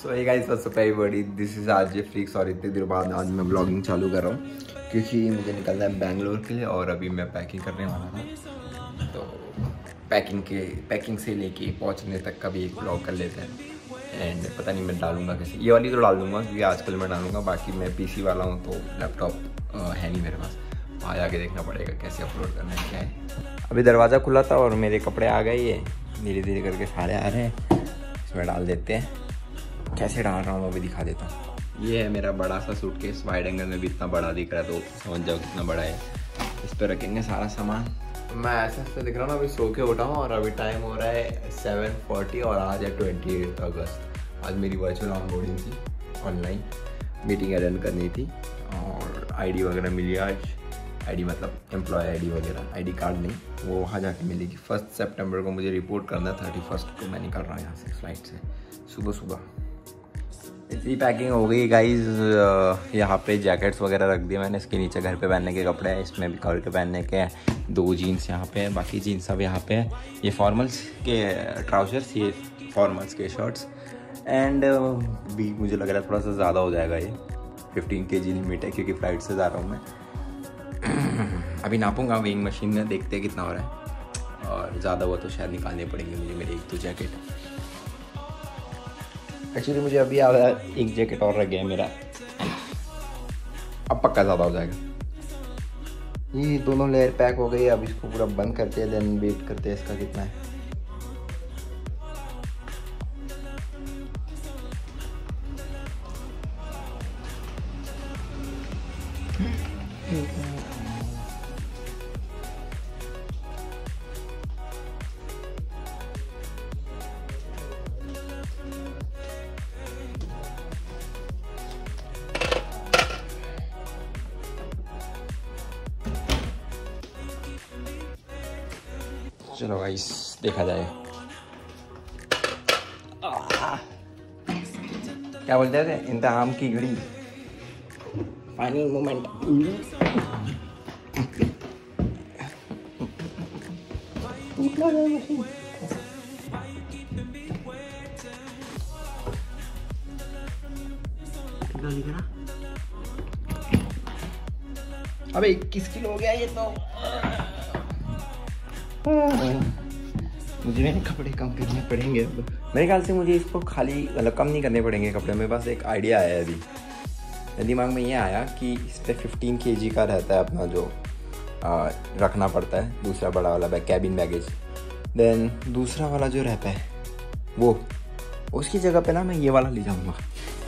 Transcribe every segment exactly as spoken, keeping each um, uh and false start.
सो ये guys what's up everybody, this is RJ freaks. और इतने दिनों बाद आज मैं ब्लॉगिंग चालू कर रहा हूँ क्योंकि मुझे निकलना है बैंगलोर के लिए और अभी मैं पैकिंग करने वाला था। तो पैकिंग के पैकिंग से लेके पहुँचने तक का भी एक ब्लॉग कर लेते हैं। एंड पता नहीं मैं डालूंगा कैसे, ये वाली तो डाल दूंगा क्योंकि आजकल मैं डालूंगा। बाकी मैं पीसी वाला हूँ तो लैपटॉप है नहीं मेरे पास, वहाँ जाके देखना पड़ेगा कैसे अपलोड करना है क्या है। अभी दरवाज़ा खुला था और मेरे कपड़े आ गए, ये धीरे धीरे करके सारे आ रहे हैं। इसमें डाल देते हैं, कैसे डाल रहा हूँ वो भी दिखा देता हूँ। ये है मेरा बड़ा सा सूटकेस, वाइड एंगल में भी इतना बड़ा दिख रहा है तो समझ जाओ कितना बड़ा है। इस पर रखेंगे सारा सामान। मैं ऐसा ऐसा दिख रहा हूँ ना, अभी सो के उठा हूँ और अभी टाइम हो रहा है सेवन फोर्टी और आज है ट्वेंटी एट अगस्त। आज मेरी वर्चुअल ऑनबोर्डिंग थी, ऑनलाइन मीटिंग अटेंड करनी थी और आईडी वगैरह मिली आज। आईडी मतलब एम्प्लॉय आईडी वगैरह, आईडी कार्ड नहीं, वो वहाँ जाके मिलेगी। फर्स्ट सितंबर को मुझे रिपोर्ट करना है, थर्टी फर्स्ट को मैं निकल रहा हूँ यहाँ से फ्लाइट से सुबह सुबह। इतनी पैकिंग हो गई गाइज। यहाँ पे जैकेट्स वगैरह रख दिए मैंने, इसके नीचे घर पे पहनने के कपड़े हैं, इसमें भी कल के पहनने के हैं। दो जीन्स यहाँ पे हैं, बाकी जीन्स सब यहाँ पे हैं। ये फॉर्मल्स के ट्राउजर्स, ये फॉर्मल्स के शर्ट्स। एंड भी मुझे लग रहा है थोड़ा सा ज़्यादा हो जाएगा, ये फिफ्टीन के जी लिमिट है क्योंकि फ़्लाइट से जा रहा हूँ मैं। अभी नापूंगा वेइंग मशीन में, देखते हैं कितना हो रहा है। और ज़्यादा हुआ तो शायद निकालने पड़ेंगे मुझे मेरे एक दो जैकेट। एक्चुअली मुझे अभी याद आया एक जैकेट और रह गया है मेरा, अब पक्का ज़्यादा हो जाएगा। ये दोनों लेयर पैक हो गई, अब इसको पूरा बंद करते हैं, देन वेट करते हैं इसका कितना है। चलो गाइस देखा जाए। क्या बोलते थे, इंतजाम की घड़ी, फाइनल मोमेंट। अबे इक्कीस किलो हो गया ये तो। मुझे मेरे कपड़े कम करने पड़ेंगे अब। मेरे ख्याल से मुझे इसको खाली मतलब कम नहीं करने पड़ेंगे कपड़े। मेरे पास एक आइडिया आया है अभी, मेरे दिमाग में ये आया कि इस पर फिफ्टीन के जी का रहता है अपना जो आ, रखना पड़ता है, दूसरा बड़ा वाला बैग, कैबिन बैगेज। देन दूसरा वाला जो रहता है वो, उसकी जगह पे ना मैं ये वाला ले जाऊँगा।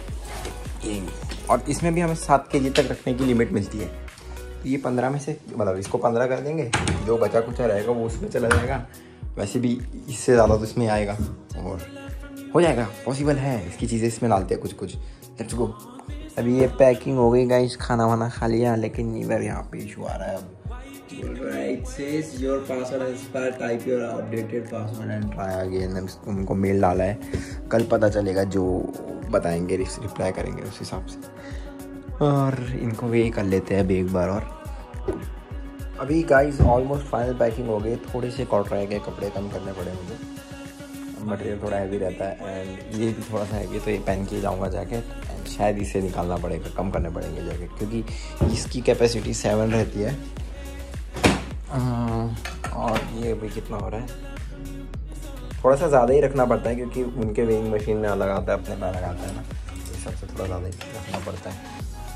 और इसमें भी हमें सात के जी तक रखने की लिमिट मिलती है। तो ये पंद्रह में से मतलब इसको पंद्रह कर देंगे, जो बचा कुचा रहेगा वो उसमें चला जाएगा। वैसे भी इससे ज़्यादा तो इसमें आएगा और हो जाएगा, पॉसिबल है। इसकी चीज़ें इसमें डालते हैं कुछ कुछ। Let's go. अभी ये पैकिंग हो गई गाइस, खाना वाना खा लिया, लेकिन इधर यहाँ पे इशू आ रहा है अब। It says your password has expired, type your updated password and try again। उनको मेल डाला है, कल पता चलेगा, जो बताएंगे रिप्लाई करेंगे उस हिसाब से। और इनको वे कर लेते हैं अभी एक बार और। अभी गाइस ऑलमोस्ट फाइनल पैकिंग हो गई, थोड़े से कॉट रह गए, कपड़े कम करने पड़े मुझे, मटेरियल थोड़ा हैवी रहता है। एंड ये भी थोड़ा सा हैवी, तो ये पहन के जाऊँगा जैकेट। एंड शायद इसे निकालना पड़ेगा, कम करने पड़ेंगे जैकेट, क्योंकि इसकी कैपेसिटी सेवन रहती है। और ये भी कितना हो रहा है, थोड़ा सा ज़्यादा ही रखना पड़ता है क्योंकि उनके वेइंग मशीन में अलग आता है, अपने में अलग आता है ना, इस सबसे थोड़ा ज़्यादा ही रखना पड़ता है।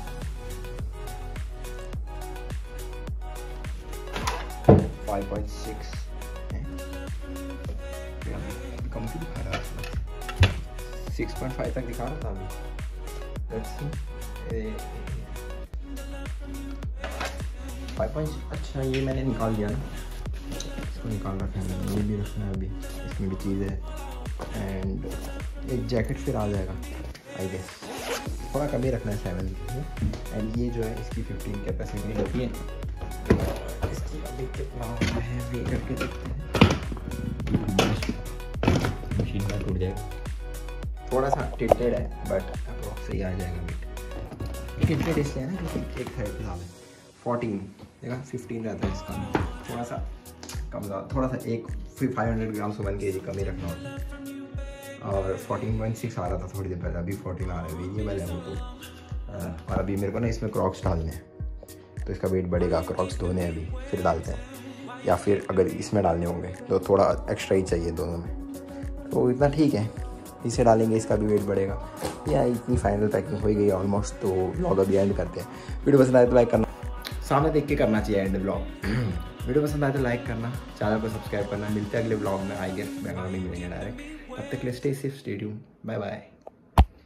फाइव पॉइंट सिक्स कम क्यों दिखा रहा है, सिक्स पॉइंट फाइव तक दिखा रहा था अभी। फाइव पॉइंट, अच्छा ये मैंने निकाल दिया ना, इसको निकाल रखा है मैंने, ये भी रखना है अभी, इसमें भी चीज़ है। एंड एक जैकेट फिर आ जाएगा आई गेस, थोड़ा कम ही रखना है सेवन की। एंड ये जो है इसकी फिफ्टीन कैपेसिटी होती है, इसकी अभी कितना होता है वे करके देखते हैं। मशीन का टूट जाएगा, थोड़ा सा टिल्टेड है बट अप्रॉक्स सही आ जाएगा। वेट टिल्टेड इसलिए ना क्योंकि एक साइड पे ज़्यादा फोर्टीन देखा, फिफ्टीन रहता है इसका, थोड़ा सा कम ज़्यादा, थोड़ा सा एक फिर फाइव हंड्रेड ग्राम से वन के जी कम ही रखना होता है। और फोर्टीन पॉइंट सिक्स आ रहा था थोड़ी देर पहले, अभी फोर्टीन आ रहा है, वेरिएबल है वो तो। और अभी मेरे को ना इसमें क्रॉक्स डालने हैं, तो इसका वेट बढ़ेगा। क्रॉक्स धोने हैं अभी, फिर डालते हैं, या फिर अगर इसमें डालने होंगे तो थोड़ा एक्स्ट्रा ही चाहिए दोनों में, तो इतना ठीक है, इसे डालेंगे, इसका भी वेट बढ़ेगा। या इतनी फाइनल पैकिंग हो गई ऑलमोस्ट, तो व्लॉग अभी एंड करते हैं। वीडियो पसंद आए तो लाइक करना, सामने देख के करना चाहिए एंड व्लॉग। वीडियो पसंद आए तो लाइक करना, चैनल को सब्सक्राइब करना। मिलते हैं अगले व्लॉग में, आई गेस बेंगलोर में मिलेंगे डायरेक्ट। तब तक के लिए stay safe, stay tuned, bye bye.